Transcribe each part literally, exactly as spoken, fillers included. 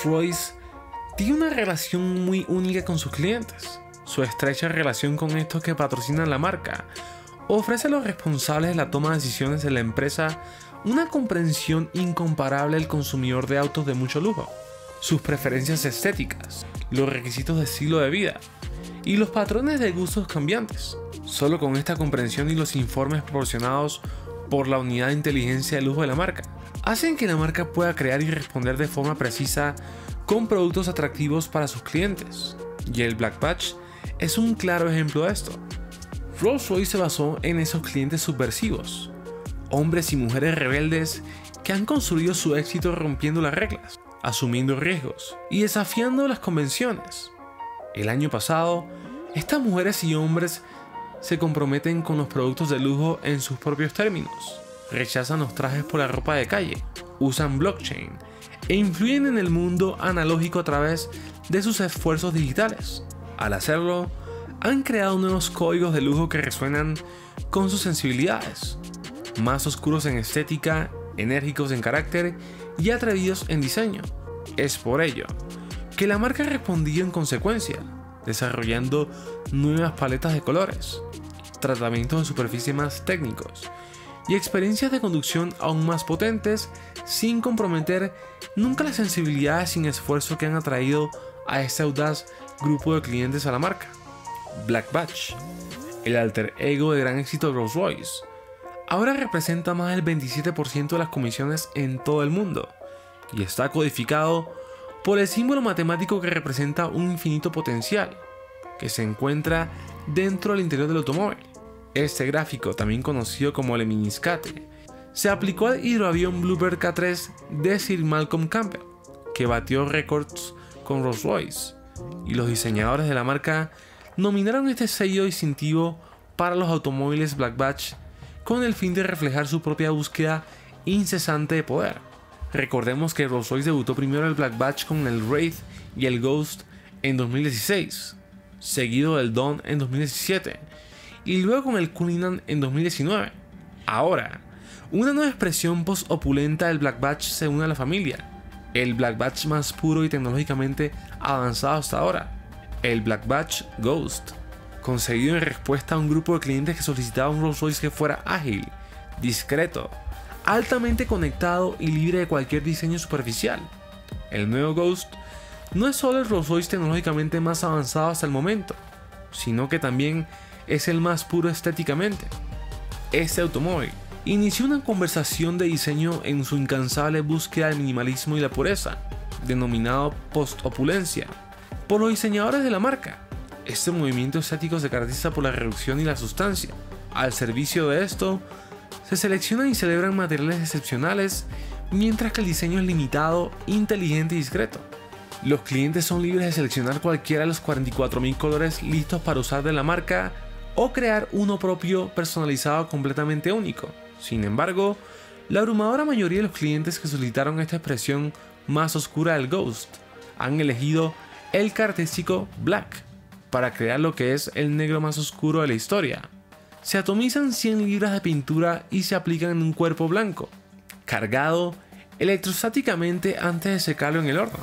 Rolls-Royce tiene una relación muy única con sus clientes. Su estrecha relación con estos que patrocinan la marca ofrece a los responsables de la toma de decisiones de la empresa una comprensión incomparable del consumidor de autos de mucho lujo, sus preferencias estéticas, los requisitos de estilo de vida y los patrones de gustos cambiantes. Solo con esta comprensión y los informes proporcionados por la unidad de inteligencia de lujo de la marca, hacen que la marca pueda crear y responder de forma precisa con productos atractivos para sus clientes. Y el Black Badge es un claro ejemplo de esto. Rolls-Royce se basó en esos clientes subversivos, hombres y mujeres rebeldes que han construido su éxito rompiendo las reglas, asumiendo riesgos y desafiando las convenciones. El año pasado, estas mujeres y hombres se comprometen con los productos de lujo en sus propios términos, rechazan los trajes por la ropa de calle, usan blockchain e influyen en el mundo analógico a través de sus esfuerzos digitales. Al hacerlo, han creado nuevos códigos de lujo que resuenan con sus sensibilidades, más oscuros en estética, enérgicos en carácter y atrevidos en diseño. Es por ello que la marca respondió en consecuencia, desarrollando nuevas paletas de colores, tratamientos de superficie más técnicos y experiencias de conducción aún más potentes, sin comprometer nunca las sensibilidades sin esfuerzo que han atraído a este audaz grupo de clientes a la marca. Black Badge, el alter ego de gran éxito de Rolls-Royce, ahora representa más del veintisiete por ciento de las comisiones en todo el mundo y está codificado por el símbolo matemático que representa un infinito potencial que se encuentra dentro del interior del automóvil. Este gráfico, también conocido como el eminiscate, se aplicó al hidroavión Bluebird K tres de Sir Malcolm Campbell, que batió récords con Rolls-Royce, y los diseñadores de la marca nominaron este sello distintivo para los automóviles Black Badge con el fin de reflejar su propia búsqueda incesante de poder. Recordemos que Rolls-Royce debutó primero el Black Badge con el Wraith y el Ghost en dos mil dieciséis, seguido del Dawn en dos mil diecisiete y luego con el Cullinan en dos mil diecinueve. Ahora, una nueva expresión post-opulenta del Black Badge se une a la familia, el Black Badge más puro y tecnológicamente avanzado hasta ahora, el Black Badge Ghost, conseguido en respuesta a un grupo de clientes que solicitaba un Rolls-Royce que fuera ágil, discreto, altamente conectado y libre de cualquier diseño superficial. El nuevo Ghost no es solo el Rolls-Royce tecnológicamente más avanzado hasta el momento, sino que también es el más puro estéticamente. Este automóvil inició una conversación de diseño en su incansable búsqueda del minimalismo y la pureza, denominado post-opulencia, por los diseñadores de la marca. Este movimiento estético se caracteriza por la reducción y la sustancia. Al servicio de esto, se seleccionan y celebran materiales excepcionales, mientras que el diseño es limitado, inteligente y discreto. Los clientes son libres de seleccionar cualquiera de los cuarenta y cuatro mil colores listos para usar de la marca o crear uno propio personalizado completamente único. Sin embargo, la abrumadora mayoría de los clientes que solicitaron esta expresión más oscura del Ghost han elegido el característico Black para crear lo que es el negro más oscuro de la historia. Se atomizan cien libras de pintura y se aplican en un cuerpo blanco, cargado electrostáticamente antes de secarlo en el horno.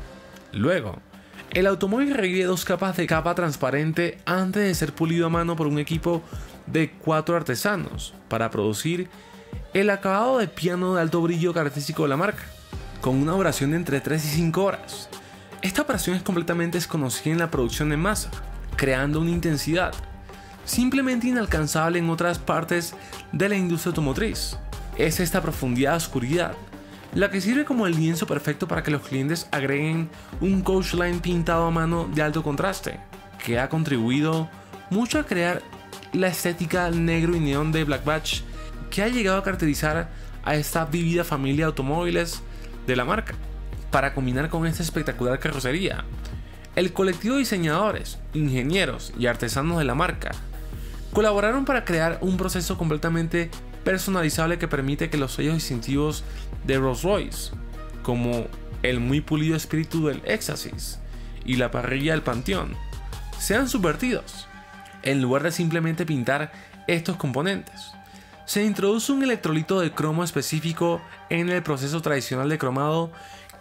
Luego, el automóvil requiere dos capas de capa transparente antes de ser pulido a mano por un equipo de cuatro artesanos para producir el acabado de piano de alto brillo característico de la marca, con una duración de entre tres y cinco horas. Esta operación es completamente desconocida en la producción en masa, creando una intensidad simplemente inalcanzable en otras partes de la industria automotriz. Es esta profundidad de oscuridad la que sirve como el lienzo perfecto para que los clientes agreguen un coachline pintado a mano de alto contraste, que ha contribuido mucho a crear la estética negro y neón de Black Badge, que ha llegado a caracterizar a esta vívida familia de automóviles de la marca. Para combinar con esta espectacular carrocería, el colectivo de diseñadores, ingenieros y artesanos de la marca colaboraron para crear un proceso completamente personalizable que permite que los sellos distintivos de Rolls-Royce, como el muy pulido espíritu del éxtasis y la parrilla del panteón, sean subvertidos. En lugar de simplemente pintar estos componentes, se introduce un electrolito de cromo específico en el proceso tradicional de cromado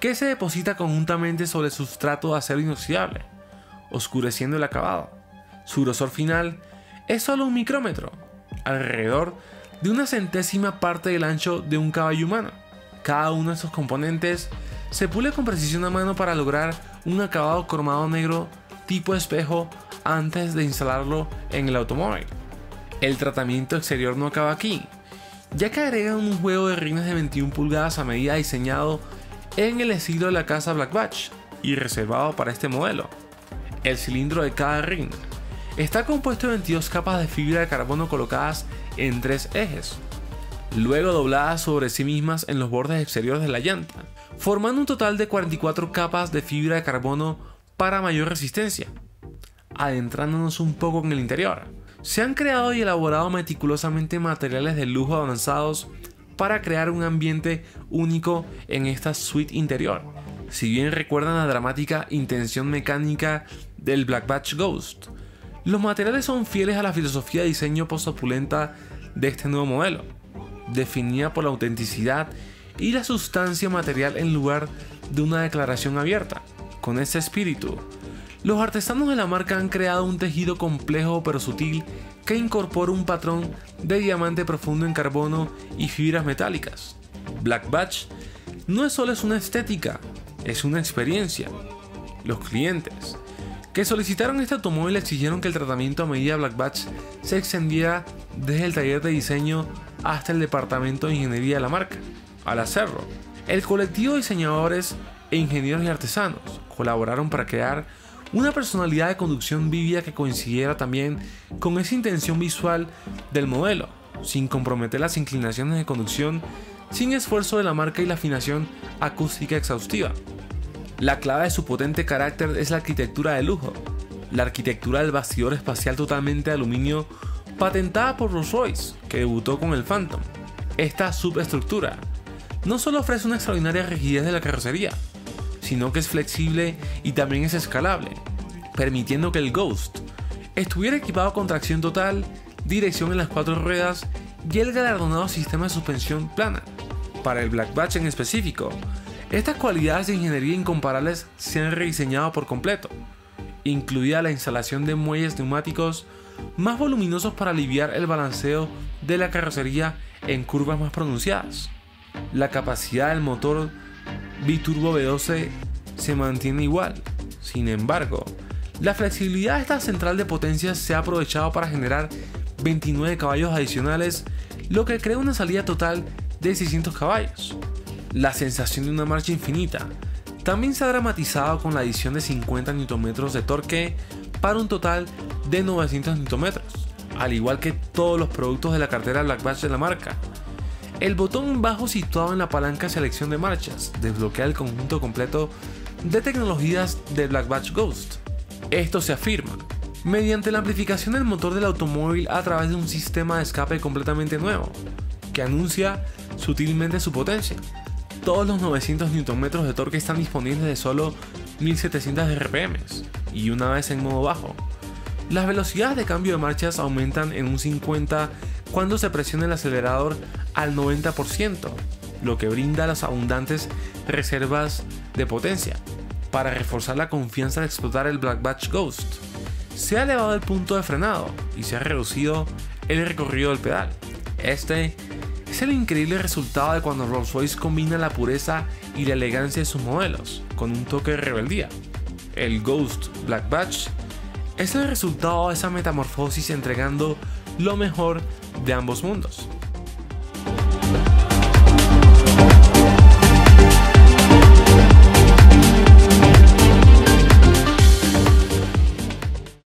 que se deposita conjuntamente sobre el sustrato de acero inoxidable, oscureciendo el acabado. Su grosor final es solo un micrómetro, alrededor de una centésima parte del ancho de un caballo humano. Cada uno de estos componentes se pule con precisión a mano para lograr un acabado cromado negro tipo espejo antes de instalarlo en el automóvil. El tratamiento exterior no acaba aquí, ya que agregan un juego de rines de veintiuna pulgadas a medida diseñado en el estilo de la casa Black Batch y reservado para este modelo. El cilindro de cada rin está compuesto de veintidós capas de fibra de carbono colocadas en tres ejes, luego dobladas sobre sí mismas en los bordes exteriores de la llanta, formando un total de cuarenta y cuatro capas de fibra de carbono para mayor resistencia. Adentrándonos un poco en el interior, se han creado y elaborado meticulosamente materiales de lujo avanzados para crear un ambiente único en esta suite interior. Si bien recuerdan la dramática intención mecánica del Black Batch Ghost, los materiales son fieles a la filosofía de diseño post-opulenta de este nuevo modelo, definida por la autenticidad y la sustancia material en lugar de una declaración abierta. Con ese espíritu, los artesanos de la marca han creado un tejido complejo pero sutil que incorpora un patrón de diamante profundo en carbono y fibras metálicas. Black Batch no es solo es una estética, es una experiencia. Los clientes que solicitaron este automóvil exigieron que el tratamiento a medida Black Batch se extendiera desde el taller de diseño hasta el departamento de ingeniería de la marca. Al hacerlo, el colectivo de diseñadores e ingenieros y artesanos colaboraron para crear una personalidad de conducción vívida que coincidiera también con esa intención visual del modelo, sin comprometer las inclinaciones de conducción, sin esfuerzo de la marca y la afinación acústica exhaustiva. La clave de su potente carácter es la arquitectura de lujo, la arquitectura del bastidor espacial totalmente de aluminio patentada por Rolls-Royce, que debutó con el Phantom. Esta subestructura no solo ofrece una extraordinaria rigidez de la carrocería, sino que es flexible y también es escalable, permitiendo que el Ghost estuviera equipado con tracción total, dirección en las cuatro ruedas y el galardonado sistema de suspensión plana. Para el Black Batch en específico, estas cualidades de ingeniería incomparables se han rediseñado por completo, incluida la instalación de muelles neumáticos más voluminosos para aliviar el balanceo de la carrocería en curvas más pronunciadas. La capacidad del motor biturbo V doce se mantiene igual. Sin embargo, la flexibilidad de esta central de potencia se ha aprovechado para generar veintinueve caballos adicionales, lo que crea una salida total de seiscientos caballos. La sensación de una marcha infinita también se ha dramatizado con la adición de cincuenta newton metros de torque para un total de novecientos newton metros, al igual que todos los productos de la cartera Black Batch de la marca. El botón bajo situado en la palanca de selección de marchas desbloquea el conjunto completo de tecnologías de Black Batch Ghost. Esto se afirma mediante la amplificación del motor del automóvil a través de un sistema de escape completamente nuevo, que anuncia sutilmente su potencia. Todos los novecientos newton metros de torque están disponibles de solo mil setecientos R P M y una vez en modo bajo, las velocidades de cambio de marchas aumentan en un cincuenta por ciento cuando se presiona el acelerador al noventa por ciento, lo que brinda las abundantes reservas de potencia. Para reforzar la confianza de explotar el Black Batch Ghost, se ha elevado el punto de frenado y se ha reducido el recorrido del pedal. Este es el increíble resultado de cuando Rolls-Royce combina la pureza y la elegancia de sus modelos con un toque de rebeldía. El Ghost Black Batch es el resultado de esa metamorfosis, entregando lo mejor de ambos mundos.